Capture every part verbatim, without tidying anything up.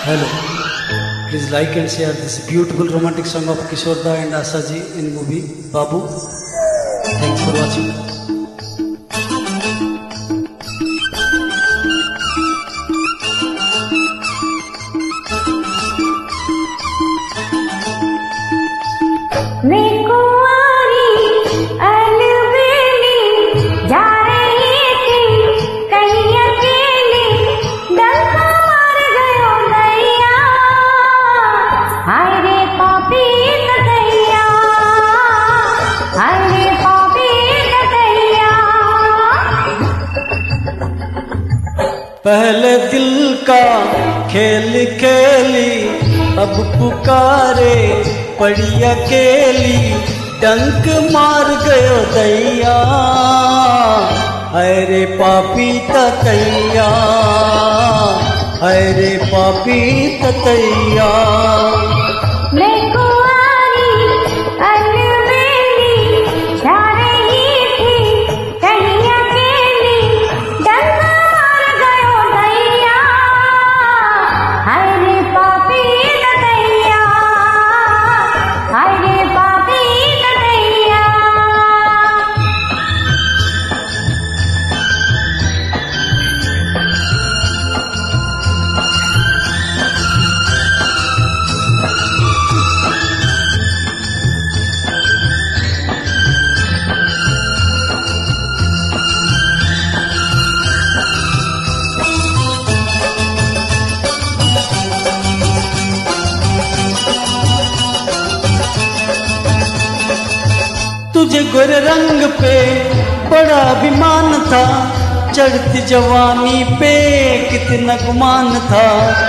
Hello. Please like and share this beautiful romantic song of Kishore Da and Asha ji in movie Babu. Thanks for watching. पहले दिल का खेल खेली, अब पुकारे पड़ी अकेली, डंक मार गयो दैया, अरे पापी ततैया, अरे पापी ततैया। तुझे गोरे रंग पे बड़ा अभिमान था, चढ़ती जवानी पे कितना गुमान था।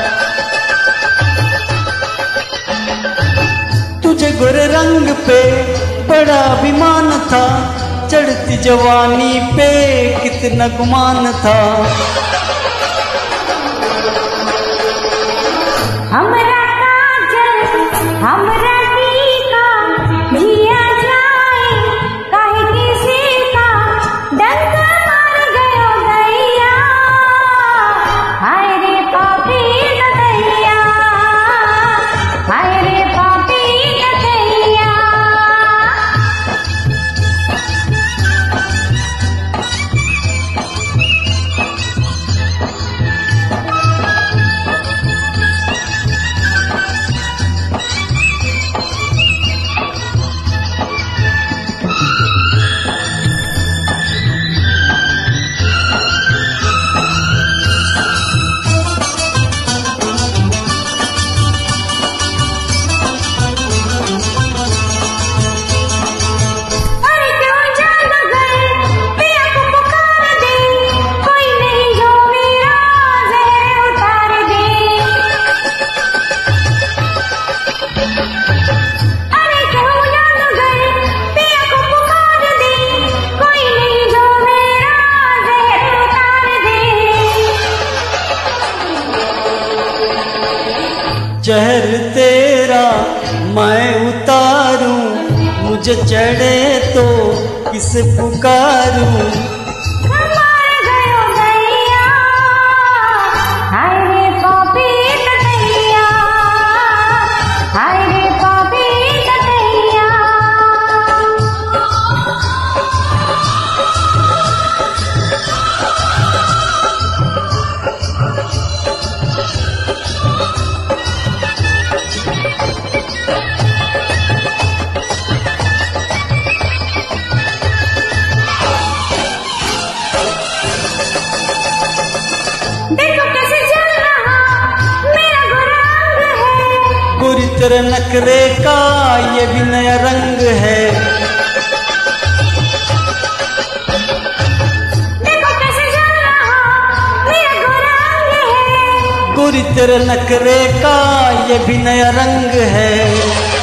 तुझे गोरे रंग पे बड़ा अभिमान था, चढ़ती जवानी पे कितना गुमान था। हमरा काजल हमरा टीका जिया जाए, काहे किसी का डंक मार गयो दैया, हाय रे पापी दैया, हाय रे पापी दैया। जहर तेरा मैं उतारूं, मुझे चढ़े तो किसे पुकारूं। मार गयो दैया, हाय रे पापी दैया, हाय रे पापी दैया। देखो कैसे चल रहा मेरा गोरा रंग है, गोरी तेरे नखरे का ये भी नया रंग है। देखो कैसे चल रहा मेरा गोरा रंग है, गोरी तेरे नखरे का ये भी नया रंग है।